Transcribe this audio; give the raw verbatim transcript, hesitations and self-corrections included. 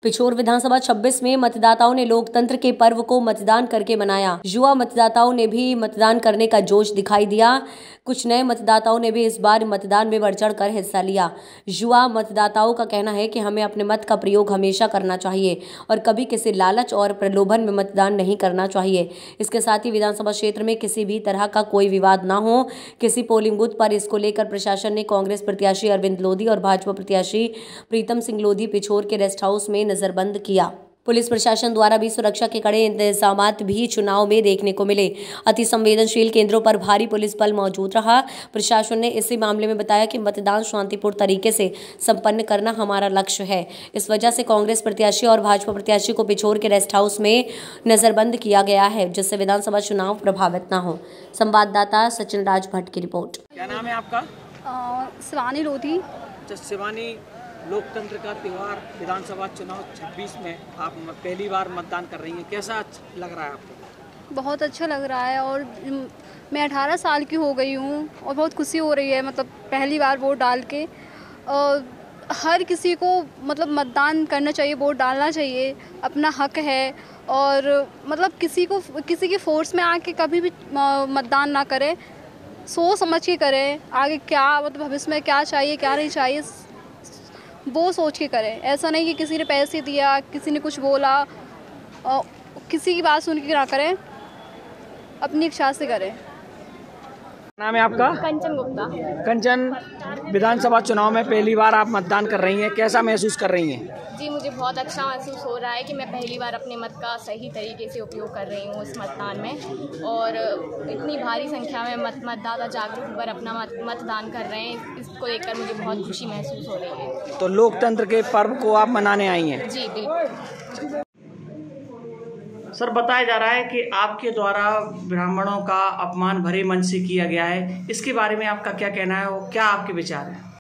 पिछोर विधानसभा छब्बीस में मतदाताओं ने लोकतंत्र के पर्व को मतदान करके मनाया। युवा मतदाताओं ने भी मतदान करने का जोश दिखाई दिया। कुछ नए मतदाताओं ने भी इस बार मतदान में बढ़ चढ़ कर हिस्सा लिया। युवा मतदाताओं का कहना है कि हमें अपने मत का प्रयोग हमेशा करना चाहिए और कभी किसी लालच और प्रलोभन में मतदान नहीं करना चाहिए। इसके साथ ही विधानसभा क्षेत्र में किसी भी तरह का कोई विवाद न हो किसी पोलिंग बूथ पर, इसको लेकर प्रशासन ने कांग्रेस प्रत्याशी अरविंद लोधी और भाजपा प्रत्याशी प्रीतम सिंह लोधी पिछोर के रेस्ट हाउस में नजरबंद किया। पुलिस प्रशासन द्वारा भी सुरक्षा के कड़े इंतजाम भी चुनाव में देखने को मिले। अति संवेदनशील केंद्रों पर भारी पुलिस बल मौजूद रहा। प्रशासन ने इसी मामले में बताया कि मतदान शांतिपूर्ण तरीके से संपन्न करना हमारा लक्ष्य है। इस वजह से कांग्रेस प्रत्याशी और भाजपा प्रत्याशी को पिछोर के रेस्ट हाउस में नजरबंद किया गया है, जिससे विधानसभा चुनाव प्रभावित न हो। संवाददाता सचिन राज भट्ट की रिपोर्ट। क्या नाम है आपका? शिवानी लोधी। शिवानी, लोकतंत्र का त्यौहार विधानसभा चुनाव छब्बीस में आप पहली बार मतदान कर रही हैं, कैसा लग रहा है आपको? बहुत अच्छा लग रहा है और मैं अठारह साल की हो गई हूँ और बहुत खुशी हो रही है, मतलब पहली बार वोट डाल के। और हर किसी को मतलब मतदान करना चाहिए, वोट डालना चाहिए, अपना हक है। और मतलब किसी को किसी की फोर्स में आके कभी भी मतदान ना करें, सोच समझ के करें। आगे क्या मतलब भविष्य में क्या चाहिए क्या नहीं चाहिए वो सोच के करें। ऐसा नहीं कि किसी ने पैसे दिया, किसी ने कुछ बोला, और किसी की बात सुन के ना करें, अपनी इच्छा से करें। नाम है आपका? कंचन गुप्ता। कंचन, विधानसभा चुनाव में पहली बार आप मतदान कर रही हैं, कैसा महसूस कर रही हैं? जी, मुझे बहुत अच्छा महसूस हो रहा है कि मैं पहली बार अपने मत का सही तरीके से उपयोग कर रही हूँ इस मतदान में। और इतनी भारी संख्या में मत मतदाता जागरूक होकर अपना मत मतदान कर रहे हैं, इसको देखकर मुझे बहुत खुशी महसूस हो रही है। तो लोकतंत्र के पर्व को आप मनाने आई हैं? जी बिल्कुल। सर, बताया जा रहा है कि आपके द्वारा ब्राह्मणों का अपमान भरे मंच से किया गया है, इसके बारे में आपका क्या कहना है और क्या आपके विचार हैं?